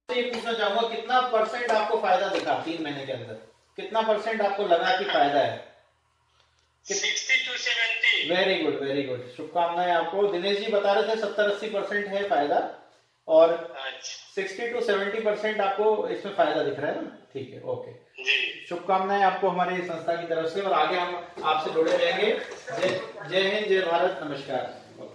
ये पूछना चाहूंगा कितना परसेंट आपको फायदा दिखा 3 महीने के अंदर, कितना परसेंट आपको लगा कि फायदा है? 60 to 70। Very good very good, शुभकामनाएं आपको। दिनेश जी बता रहे थे 70-80% है फायदा और 60 to 70% आपको इसमें फायदा दिख रहा है ना? ठीक है, ओके जी। शुभकामनाएं आपको हमारी संस्था की तरफ से, और आगे हम आपसे जुड़े रहेंगे। जय हिंद, जय भारत, नमस्कार।